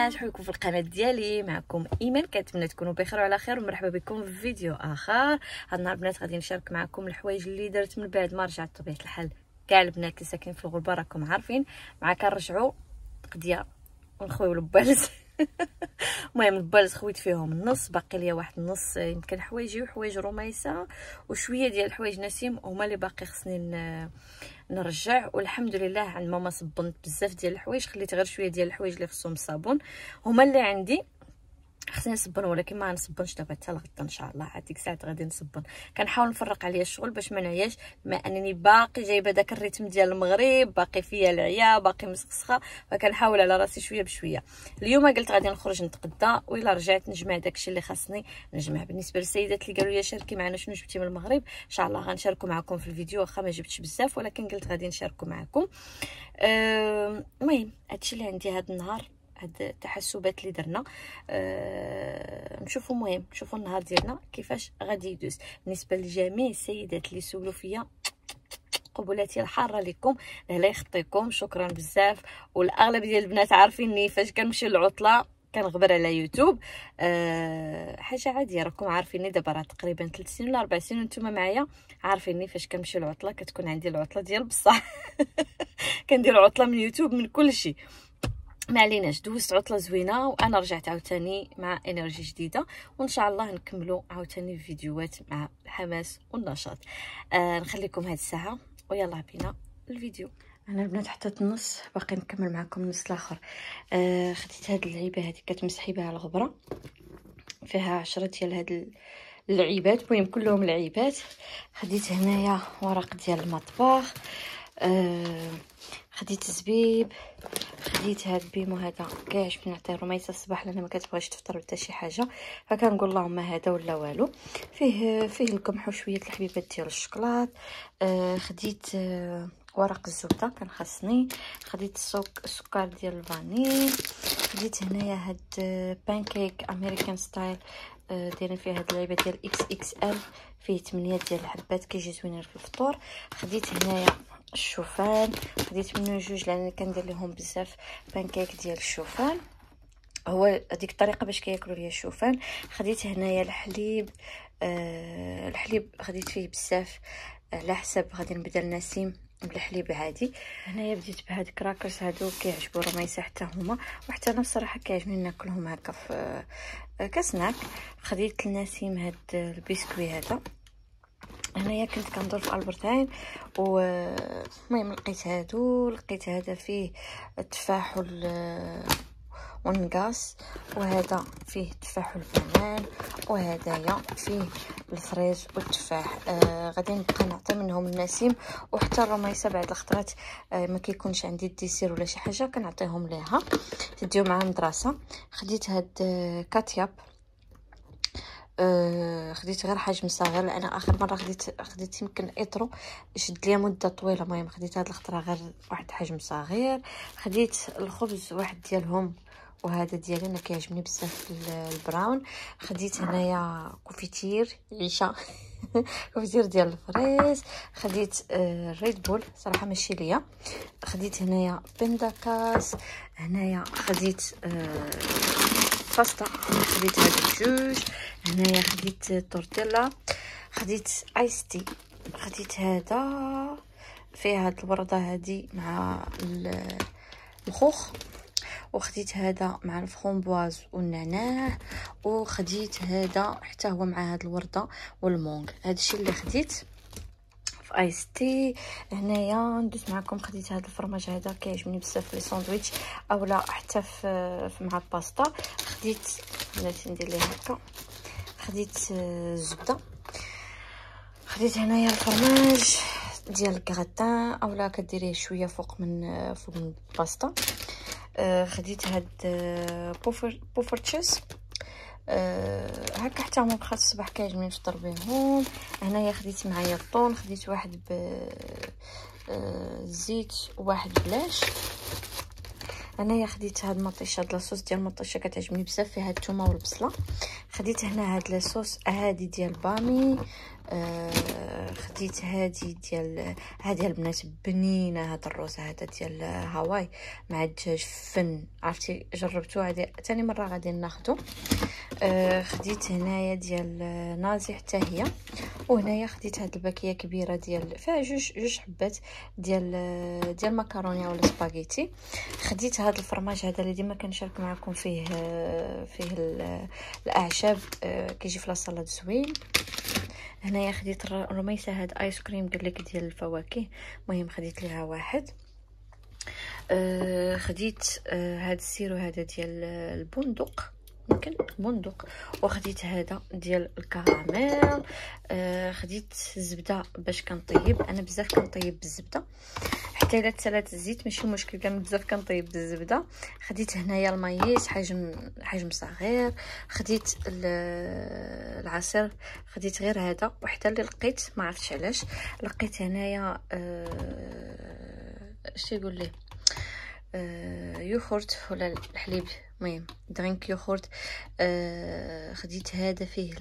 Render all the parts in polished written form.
البنات، حيكم في القناه ديالي. معكم ايمان، كنتمنى تكونوا بخير وعلى خير، ومرحبا بكم في فيديو اخر. هاد النهار بنات غادي نشارك معكم الحوايج اللي درت من بعد ما رجعت طبيعه الحال. كاع البنات اللي ساكنين في الغربه راكم عارفين، مع كنرجعوا قضيه ونخويو البالز. المهم البالز خويت فيهم النص، باقي ليا واحد النص يمكن حوايجي وحوايج رميسه وشويه ديال الحوايج نسيم هما اللي باقي خصني نرجع. والحمد لله عند ماما صبنت بزاف ديال الحوايج، خليت غير شويه ديال الحوايج اللي خصهم الصابون هما اللي عندي خصني نصبن، ولكن ما نصبنش دابا حتى لغدا ان شاء الله. عاد ديك الساعه غادي نصبن. كنحاول نفرق عليا الشغل باش ما نعياش، بما انني باقي جايبه داك الريتم ديال المغرب، باقي فيا العيا، باقي مسخسخه، فكنحاول على راسي شويه بشويه. اليوم قلت غادي نخرج نتغدى، وإلا رجعت نجمع داكشي اللي خاصني نجمع. بالنسبه للسيدات اللي قالوا لي شاركي معنا شنو جبتي من المغرب، ان شاء الله غنشاركوا معكم في الفيديو، واخا ما جبتش بزاف ولكن قلت غادي نشاركوا معكم. المهم هادشي اللي عندي هاد النهار، هاد التحسبات اللي درنا. نشوفوا المهم نشوفوا النهار ديالنا كيفاش غادي يدوز. بالنسبه لجميع السيدات اللي سولوا فيا، قبولاتي الحاره لكم، الله يخطيكم، شكرا بزاف. والاغلب ديال البنات عارفيني فاش كنمشي للعطله كنغبر على يوتيوب. حاجه عاديه، راكم عارفيني دابا راه تقريبا 3 سنين ولا 4 سنين وانتم معايا، عارفيني فاش كنمشي للعطله كتكون عندي العطله ديال بصح. كندير عطله من يوتيوب من كل شيء. ما عليناش، دوزت عطله زوينه وانا رجعت عاوتاني مع انرجي جديده، وان شاء الله نكملوا عاوتاني الفيديوهات مع الحماس والنشاط. نخليكم هاد الساعه ويلا بينا الفيديو. انا البنات حطيت النص، باقي نكمل معكم النص الاخر. خديت هاد اللعيبه هذه كتمسحي بها الغبره، فيها 10 ديال هاد اللعيبات، المهم كلهم لعيبات. خديت هنايا ورق ديال المطبخ، خديت زبيب، خديت هاد البيمو هذا كيعجبني نعطيه رميسه الصباح لان ما كتبغيش تفطر حتى شي حاجه، فكنقول اللهم هذا ولا والو. فيه القمح وشويه الحبيبات ديال الشكلاط. خديت ورق الزبده كان خاصني، خديت السكر ديال الفاني، خديت هنايا هاد بانكيك امريكان ستايل، دايرين فيه هاد اللعيبه ديال اكس اكس ال، فيه 8 ديال الحبات كيجي زوينين في الفطور. خديت هنايا الشوفان، خديت منه 2 لان كندير لهم بزاف بانكيك ديال الشوفان، هو هذيك الطريقه باش كياكلوا ليا الشوفان. خديت هنايا الحليب، الحليب خديت فيه بزاف على حسب غادي نبدا نسيم بالحليب عادي. هنايا بديت بهاد الكراكرز هادو كيعجبوا رميسه حتى هما، وحتى انا بصراحه كيعجبني ناكلهم هكا في كسناك. خديت النسيم هاد البسكوي هذا. هنايا كنت كندور في البرتين، المهم لقيت هادو، لقيت هذا فيه التفاح والنقاص، وهذا فيه التفاح والبنان، وهدايا فيه الفريز والتفاح. غادي نبقى نعطي منهم النسيم، وحتى الرميسه بعد الخطرات ما كيكونش عندي الديسير ولا شي حاجه كنعطيهم ليها تديو معاهم مدرسه. خديت هاد كاتياب، خديت غير حجم صغير لان اخر مره خديت يمكن اطرو شد ليا مده طويله. المهم خديت هاد الخطره غير واحد حجم صغير. خديت الخبز واحد ديالهم، وهذا ديالي انا كيعجبني بزاف البراون. خديت هنايا كوفيتير عيشه كوفيتير ديال الفريز. خديت ريد بول صراحه ماشي ليا. خديت هنايا بندكاس. هنايا خديت باستا، خديت هاد 2. هنايا خديت تورتيلا. خديت ايس تي. خديت هذا فيه هاد الورده هادي مع الخوخ، وخديت هذا مع الفرomboise والنعناع، وخديت هذا حتى هو مع هاد الورده والمونغ. هادشي اللي خديت في ايس تي. هنايا ندوز معكم، خديت هذا الفرماج هذا كيعجبني بزاف في الساندويتش اولا حتى في مع الباستا. خديت بلاتي ندير ليه هكا، خديت الزبده. خديت هنايا الفرماج ديال الكغاتان اولا كديريه شويه فوق من الباستا. خديت هاد بوفر تشيز هكا حتى هما بخاط الصباح كيعجبني نفطر بهم. هنايا خديت معايا الطون، خديت واحد بزيت وواحد بلاش. هنايا خديت هاد المطيشه، هاد لاصوص ديال المطيشه كتعجبني بزاف، فيها الثومه والبصله. خديت هنا هاد لاصوص هادي ديال بامي. خديت هادي البنات بنينه. هاد الروز هذا ديال هاواي مع الدجاج فن. عرفتي جربتو؟ هادي ثاني مره غادي ناخذو. خديت هنايا ديال نازي حتى هي. وهنايا خديت هاد الباكيه كبيره ديال فيها جوج حبات ديال مكرونه ولا سباغيتي. خديت هاد الفرماج هذا اللي ديما كنشارك معكم فيه الاعشاب. كيجي في لاصالاد زوين. هنايا خديت رميسه هاد ايس كريم قالك ديال الفواكه. المهم خديت ليها واحد. خديت هاد السيرو هذا ديال البندق، يمكن بندق. وخديت هذا ديال الكراميل. خديت الزبده باش كنطيب. انا بزاف كنطيب بالزبده حتى الا تسالات الزيت ماشي مشكل، كان بزاف كنطيب بالزبده. خديت هنايا المايس حجم صغير. خديت العصير خديت غير هذا وحتى اللي لقيت ما عرفتش علاش لقيت هنايا اش يقول ليه يوغورت ولا الحليب، المهم درينك يوغورت. خديت هذا فيه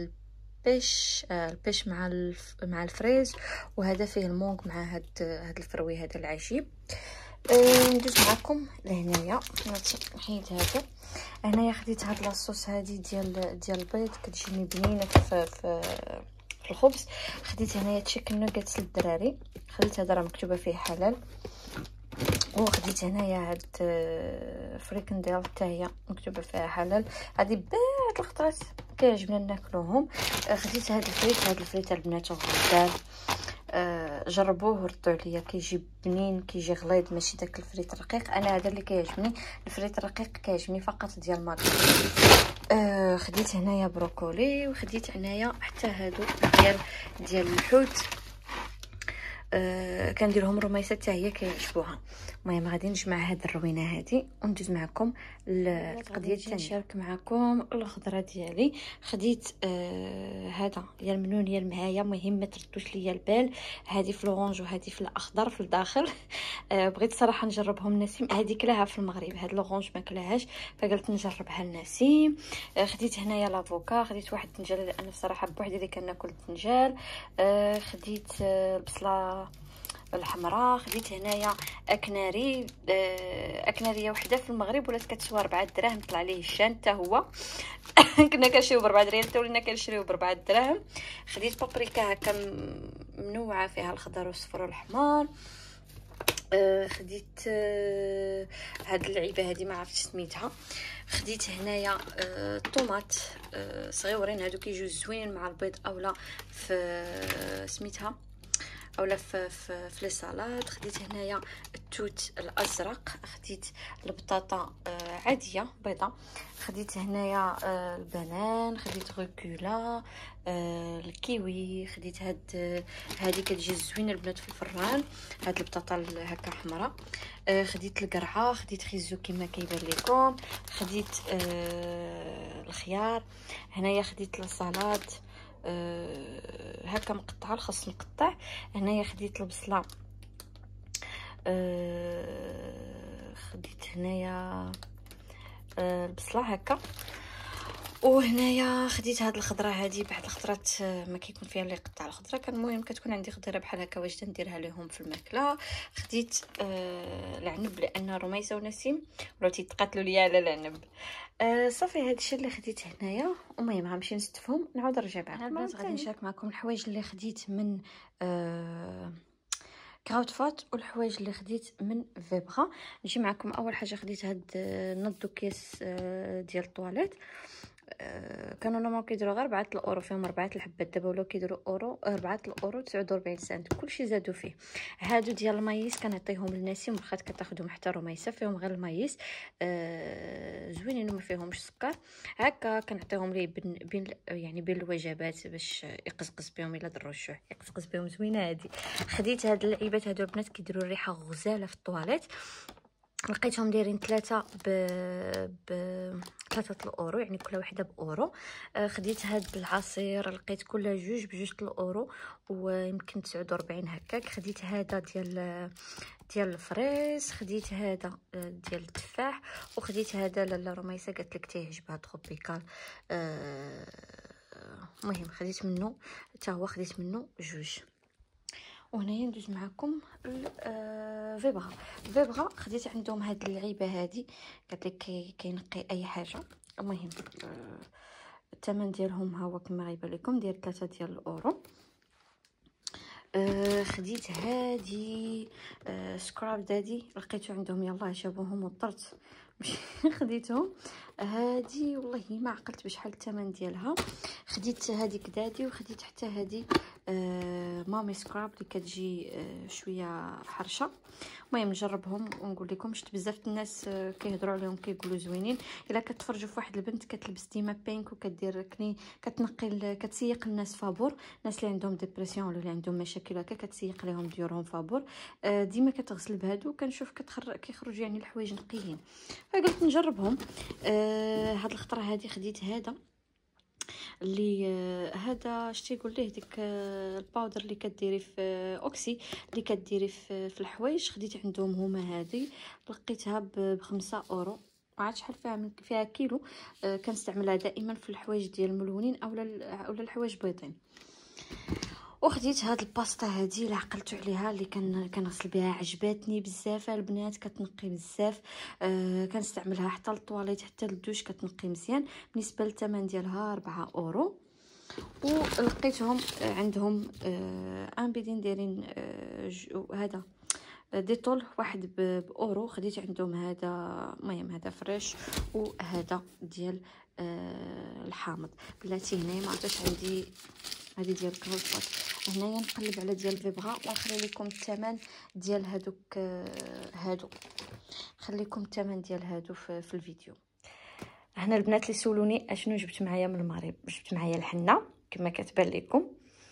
البيش مع الفريز، وهذا فيه المونغ مع هاد الفروي هذا العجيب. ندوز معكم لهنايا نحيد هذا. هنايا خديت هاد لاصوص هادي ديال البيض كتجيني بنينه في الخبز. خديت هنايا تشيكن نوغيتس للدراري. خديت هذا راه مكتوبه فيه حلال. وخديت هنايا هاد فريكنديل حتى هي مكتوبه فيها حلال. هذه بعض الخطرات كيعجبنا ناكلوهم. خديت هاد الفريت البنات غزال. جربوه وردوا عليا، كيجي بنين كيجي غليظ ماشي داك الفريت الرقيق. انا هذا اللي كيعجبني، الفريت الرقيق كيعجبني فقط ديال ماكس. خديت هنايا بروكولي. وخديت هنايا حتى هادو ديال الحوت. كنديرهم رميسه حتى هي كيعجبوها. المهم غادي نجمع هاد الروينه هادي وندوز معكم القضيه الثانيه. نشارك معكم الخضره ديالي. خديت هذا يا المنون يا المعايا، مهم ما تردوش ليا البال. هذه في الاورانج وهذه في الاخضر في الداخل. بغيت صراحه نجربهم نسيم. هذه كلاها في المغرب، هاد الاورانج ما كلاهاش فقلت نجربها لنسيم. خديت هنايا لافوكا. خديت واحد الطنجال لان بصراحه بوحدي اللي كناكل الطنجال. خديت البصله الحمراء. خديت هنايا اكناريه وحده في المغرب ولات كتسوى 4 دراهم، طلع ليه الشان حتى هو. كنا كنشريو ب4 ريال حتى ولينا كنشريو ب4 دراهم. خديت بابريكا هكا منوعه فيها الخضر والصفر والحمار. خديت هاد اللعيبه هذه ما عرفتش سميتها. خديت هنايا طوماط صغيورين هادو كيجيو زوينين مع البيض اولا في سميتها اولا في لي سالاد. خديت هنايا التوت الازرق. خديت البطاطا عاديه بيضه. خديت هنايا البنان. خديت غوكولا الكيوي. خديت هذه كتجي زوينه البنات في الفران، هاد البطاطا هكا حمراء. خديت القرعه. خديت خيزو كما كيبان لكم. خديت الخيار. هنايا خديت لاصالاد هكا مقطعه، الخص مقطع. هنايا خديت البصله. خديت هنايا البصله هكا. وهنايا خديت هاد الخضره هذه. بعض الخضرات ما كيكون فيها اللي يقطع الخضره، كان المهم كتكون عندي خضره بحال هكا واجده نديرها لهم في الماكله. خديت العنب لان رميسه ونسيم ولاو تيتقاتلوا ليا على العنب. صافي هادشي اللي خديت هنايا. المهم غنمشي نستفهم نعاود نرجع معكم. البنات غادي نشارك معكم الحوايج اللي خديت من كراوتفوت والحوايج اللي خديت من فيبغا. نجي معكم. اول حاجه خديت هاد نضو كيس ديال الطواليت. كانوا نورمال كيديروا غير 4 الاورو، فيهم 4 الحبات. دابا ولاو كيديروا 4 الاورو 49 سنت. كلشي زادوا فيه. هادو ديال المايس كنعطيهم للناس واخا كتاخذهم حتى رميسه، فيهم غير المايس. زوينين وما فيهمش سكر. هكا كنعطيهم ليه بين الوجبات باش يقزقز بهم الا ضروا الجوع، يقزقز بهم. زوينه هادي. خديت هاد اللعيبات هادو البنات كيديروا الريحه غزاله في الطواليت. لقيتهم دايرين 3 ب 3 الاورو، يعني كل وحده باورو. خديت هاد العصير لقيت كلها جوج بجوج الاورو ويمكن 49 هكاك. خديت هذا ديال الفريز، خديت هذا ديال التفاح، وخديت هذا لاله رميسه قالت لك تيعجبها تروبيكال. المهم خديت منه حتى هو، خديت منه جوج. وهنايا ندوز معكم فيبغا. فيبغا خديت عندهم هاد اللعيبه هادي، قالت لك كينقي اي حاجه. المهم الثمن ديالهم ها هو كما غيبان لكم، ديال 3 ديال الاورو. خديت هادي سكراب دادي، لقيتو عندهم يلاه جابوهم وطرت ماشي خديتهم. هادي والله ما عقلت بشحال الثمن ديالها. خديت هذيك دادي، وخديت حتى هذه مامي سكراب اللي كتجي شويه حرشه. المهم نجربهم ونقول لكم. شفت بزاف الناس كيهضروا عليهم كيقولوا زوينين. الا كتفرجوا في واحد البنت كتلبس ديما بينك وكدير كتنقي كتسيق الناس فابور، الناس اللي عندهم ديبرسيون ولا اللي عندهم مشاكل هكا كتسيق لهم ديورهم فابور. ديما كتغسل بهادو، كنشوف كيخرج يعني الحوايج نقيين، فقلت نجربهم. هاد الخطره هادي خديت هذا اللي هذا اش تيقول ليه ديك الباودر اللي كديري في اوكسي اللي كديري في الحوايج. خديت عندهم هما هذه، لقيتها ب5 اورو، ما عرفتش شحال فيها كيلو. كنستعملها دائما في الحوايج ديال الملونين اولا الحوايج بيضين. وخديت هاد الباستا هادي اللي عقلتو عليها، اللي كنغسل بها، عجباتني بزاف البنات، كتنقي بزاف. كنستعملها حتى للطواليت حتى للدوش، كتنقي مزيان. بالنسبه للثمن ديالها 4 اورو. ولقيتهم عندهم انبيدين دايرين هذا ديتول واحد باورو. خديت عندهم هذا، المهم هذا فريش، وهذا ديال الحامض. بلاتي هنايا ما عرفتش عندي هذه ديال كروسات. هنايا نقلب على ديال فيبغا ونخلي لكم الثمن ديال هادوك هادو، نخليكم الثمن ديال هادو في الفيديو. هنا البنات اللي سولوني اشنو جبت معايا من المغرب، جبت معايا الحنه كما كتبان لكم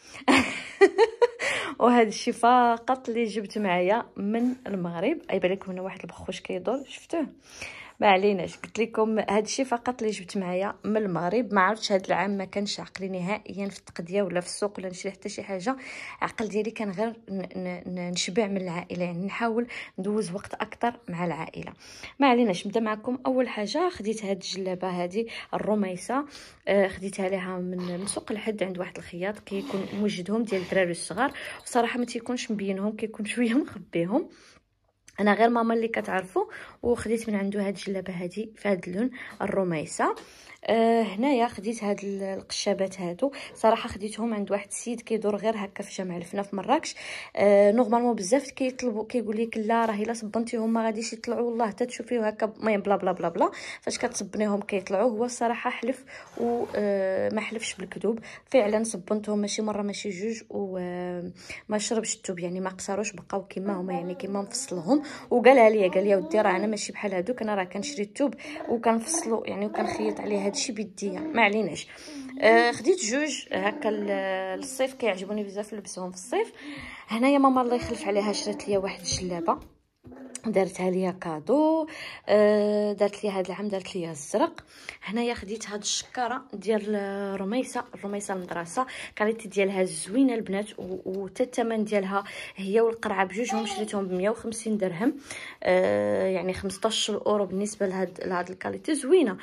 وهذا الشيء فقط اللي جبت معايا من المغرب. يبان لكم هنا واحد البخوش كيدور، شفتوه؟ ما عليناش، قلت لكم هذا الشيء فقط اللي جبت معايا من المغرب. ما عرفتش هذا العام ما كانش عقلي نهائيا في التقديه ولا في السوق ولا نشري حتى شي حاجه. عقل ديالي كان غير نشبع من العائله، يعني نحاول ندوز وقت اكثر مع العائله. ما عليناش، نبدا معكم. اول حاجه خديت هاد الجلابه هذه الرميسه، خديتها لها من سوق الحد عند واحد الخياط كيكون موجدهم ديال الدراري الصغار، وصراحه ما تيكونش مبينهم، كيكون شويه مخبيهم. انا غير ماما اللي كتعرفوا. وخديت من عنده هاد الجلابه هادي في هاد اللون الرميسه. هنايا خديت هاد القشابات هادو، صراحه خديتهم عند واحد السيد كيدور غير هكا في جامع الفنا في مراكش. نورمالمون بزاف كيطلبوا، كيقول لك لا راه الا صبنتيهم ما غاديش يطلعوا، والله حتى تشوفيو هكا المهم بلا بلا بلا بلا، فاش كتصبنيهم كيطلعوا. هو الصراحه حلف وما حلفش بالكذوب، فعلا صبنتهم ماشي مره ماشي جوج، وما شربش الثوب، يعني ما قصروش، بقاو كيما هما، يعني كيما مفصلهم. وقالها لي، قال لي ودي راه انا ماشي بحال هادوك، انا راه كنشري الثوب وكنفصلو يعني وكنخيط عليه هادشي بيديا، ما عليناش. خديت جوج هكا للصيف، كيعجبوني بزاف نلبسهم في الصيف. هنايا ماما الله يخلف عليها شرات ليا واحد الجلابه، دارتها ليا كادو. دارت لي هذا العام، دارت ليا الزرق. هنايا خديت هاد الشكاره ديال الرميسه المدرسه، كاليتي ديالها زوينه البنات، وحتى الثمن ديالها هي والقرعه بجوجهم شريتهم ب 150 درهم، يعني 15 اورو بالنسبه لهاد الكاليتي زوينه.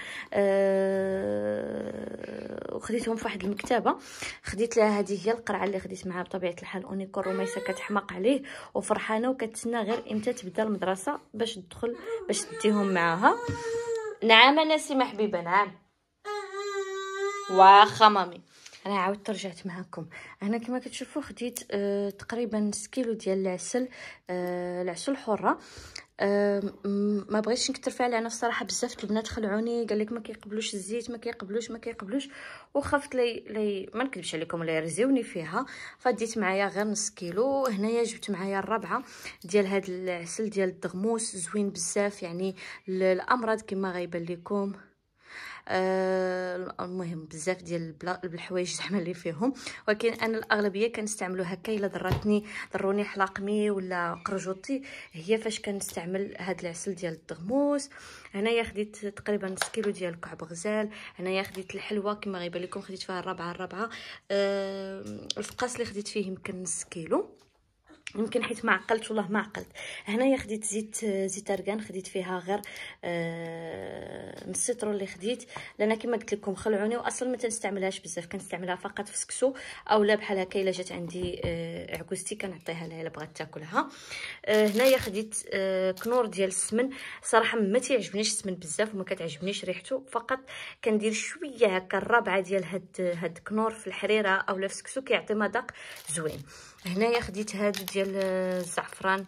وخديتهم في واحد المكتبه. خديت لها هذه هي القرعه اللي خديت معها بطبيعه الحال اونيكو. الرميسه كتحماق عليه وفرحانه وكتسنى غير امتى تبدا المدرسه باش تدخل باش تديهم معاها. نعم نسيمه حبيبه، نعم واخا مامي. انا عاودت رجعت معكم. هنا كما كتشوفوا خديت تقريبا 6 كيلو ديال العسل، العسل حره. ما بغيتش نكثر فيها لان الصراحه بزاف البنات خلعوني، قال لك ما كيقبلوش الزيت، ما كيقبلوش، وخفت لي ما نكذبش عليكم لا يرزيوني فيها، فديت معايا غير نص كيلو. هنايا جبت معايا الربعه ديال هذا العسل ديال الدغموس، زوين بزاف يعني الامراض كما غيبان لكم. المهم بزاف ديال الحوايج زعما اللي فيهم، ولكن انا الاغلبيه كنستعملو هكا. الا ضروني حلاقمي ولا قرجوطي، هي فاش كنستعمل هاد العسل ديال الدغموس. هنايا خديت تقريبا نص كيلو ديال كعب غزال. هنايا خديت الحلوه كما غيبان لكم، خديت فيها الربعه. الفقاس اللي خديت فيه يمكن نص كيلو، يمكن حيت ما عقلت والله ما عقلت. هنايا خديت زيت ارغان، خديت فيها غير نص لتر اللي خديت، لان كما قلت لكم خلعوني واصلا ما تنستعملهاش بزاف، كنستعملها فقط في سكسو او لا بحال هكا الا جات عندي عكوستي كنعطيها لها الا بغات تاكلها. هنايا خديت كنور ديال السمن. صراحه ما تيعجبنيش السمن بزاف وما كتعجبنيش ريحته، فقط كندير شويه هكا الرابعه ديال هاد كنور في الحريره او لا في سكسو، كيعطي مذاق زوين. هنايا خديت هادو ديال الزعفران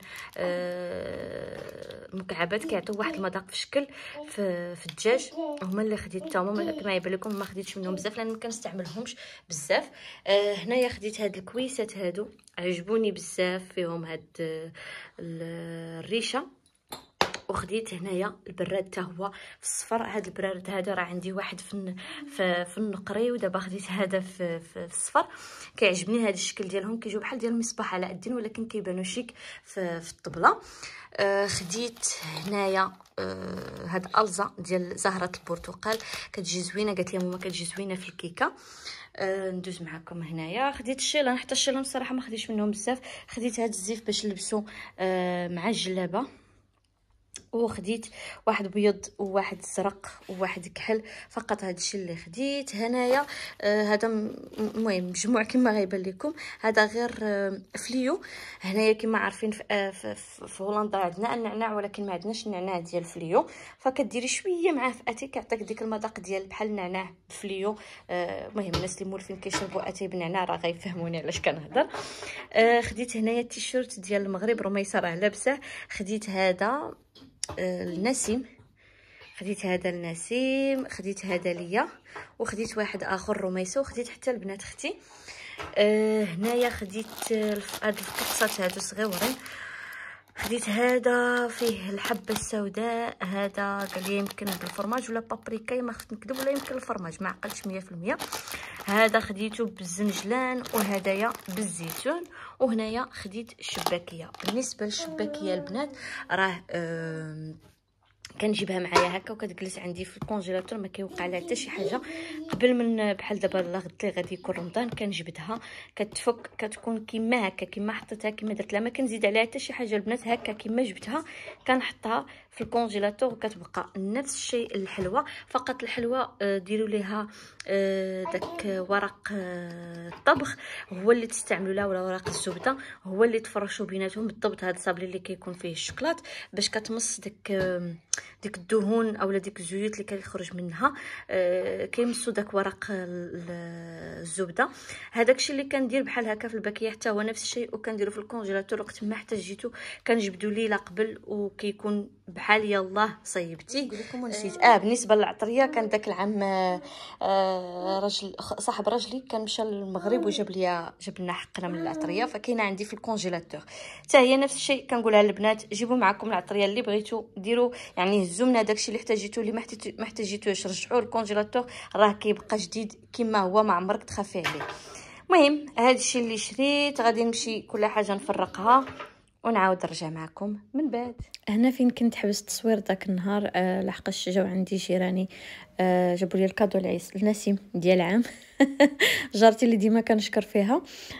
مكعبات، كيعطيو واحد المذاق في شكل في الدجاج، هما اللي خديت حتى هما. كما يبان لكم ما خديتش منهم بزاف لان ما كنستعملهمش بزاف. هنايا خديت هاد الكويسات، هادو عجبوني بزاف، فيهم هاد الريشه. وخديت هنايا البراد حتى هو في الصفر. هذا البراد هذا راه عندي واحد في النقري، ودابا خديت هذا في الصفر. كيعجبني هذا الشكل ديالهم، كيجيو بحال ديال المصباح على الدين ولكن كيبانوا شيك في الطبله. خديت هنايا هاد الزا ديال زهره البرتقال، كتجي زوينه، قالت لي ماما كتجي زوينه في الكيكه. ندوز معكم هنايا. خديت الشيلان، حتى الشيلان الصراحه ما خديتش منهم بزاف. خديت هاد الزيف باش نلبسو مع الجلابه، وخديت واحد بيض وواحد زرق وواحد كحل، فقط هذا الشيء اللي خديت. هنايا هذا المهم مجموع كما غيبان لكم، هذا غير فليو. هنايا كما عارفين في هولندا عندنا النعناع، ولكن ما عندناش النعناع ديال فليو، فكديري شويه معاه في اتاي كيعطيك ديك المذاق ديال بحال النعناع بفليو. المهم الناس اللي مولفين كيشربوا اتاي بالنعناع راه غيفهموني علاش كنهضر. خديت هنايا التيشيرت ديال المغرب، رميسه راه لابسه. خديت هذا النسيم، خديت هذا النسيم، خديت هذا ليا، وخديت واحد اخر رميسه، وخديت حتى البنات اختي. هنايا خديت هاد الفقيصات هادو صغيورين. خديت هذا فيه الحبه السوداء، هذا قال لي يمكن بالفرماج ولا بابريكا، ما خفت نكذب، ولا يمكن الفرماج ما عقلتش 100%. هذا خديته بالزنجلان، وهدايا بالزيتون. وهنايا خديت الشباكيه. بالنسبه للشباكيه البنات راه كنجيبها معايا هكا وكتجلس عندي في الكونجيلاتور، ما كيوقع لها حتى شي حاجه. قبل من بحال دابا الله غد اللي غادي يكون رمضان كنجبدها كتفك، كتكون كيما هكا، كيما حطيتها كيما درت لها، ما كنزيد عليها حتى شي حاجه البنات. هكا كيما جبتها كنحطها في الكونجيلاتور وكتبقى نفس الشيء. الحلوه فقط الحلوه ديروا ليها داك ورق الطبخ هو اللي تستعملوا له، ولا ورق الزبده هو اللي تفرشوا بيناتهم بالضبط. هذا الصابلي اللي كيكون فيه الشوكولات باش كتمص ديك الدهون اولا ديك الزيوت اللي كيخرج منها، كيمسوا داك ورق الزبده. هذاك الشيء اللي كندير بحال هكا في الباكيه حتى هو نفس الشيء، وكنديرو في الكونجيلاتور وقت ما احتاجيتو كنجبدو ليله قبل، وكيكون بحال يلاه صيبتي. نقول لكم ونسيت بالنسبه للعطريه، كان داك العام راجل صاحب راجلي كان مشى للمغرب وجاب لنا حقنا من العطريه، فكاينه عندي في الكونجيلاتور حتى هي نفس الشيء. كنقولها للبنات جيبوا معكم العطريه اللي بغيتو ديروا، يعني هزوا من هذاك الشيء اللي احتاجيتو، اللي ما احتاجيتوش رجعوه للكونجيلاتور، راه كيبقى جديد كما هو، ما عمرك تخافي عليه. المهم هذا الشيء اللي شريت، غادي نمشي كل حاجه نفرقها ونعاود نرجع معكم من بعد. هنا فين كنت حبست التصوير داك النهار لحقاش جاو عندي جيراني جابوا لي الكادو العيس النسيم ديال العام جارتي اللي ديما كنشكر فيها.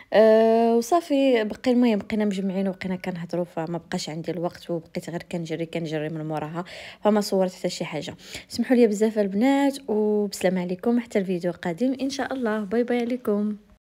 وصافي المهم بقينا مجمعين وبقينا كنهضروا، فما بقاش عندي الوقت وبقيت غير كنجري من موراها، فما صورت حتى شي حاجه. سمحوا لي بزاف البنات وبسلام عليكم، حتى الفيديو القادم ان شاء الله. باي باي عليكم.